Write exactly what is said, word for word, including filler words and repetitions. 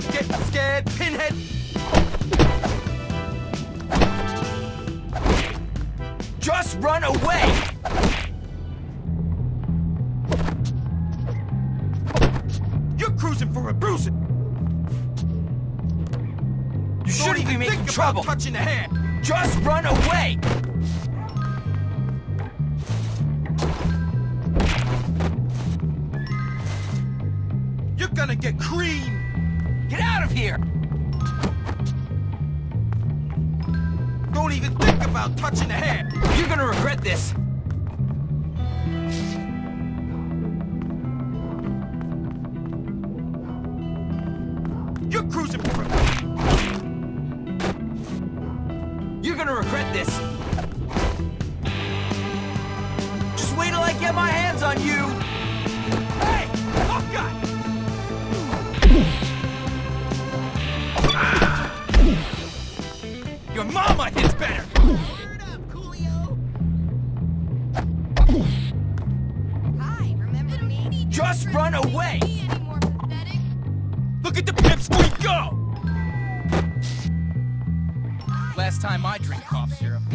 Get scared, Pinhead! Just run away! You're cruising for a bruising! You shouldn't even be making trouble! Touching the hand! Just run away! You're gonna get creamed! Get out of here! Don't even think about touching the hand! You're gonna regret this! You're cruising for it! You're gonna regret this! Just wait till I get my hands on you! Hey! Oh God! Your mama hits better! Word up, Coolio! Hi, remember me? Just run away! Any more pathetic? Look at the pimps we go! Last time I drink cough syrup.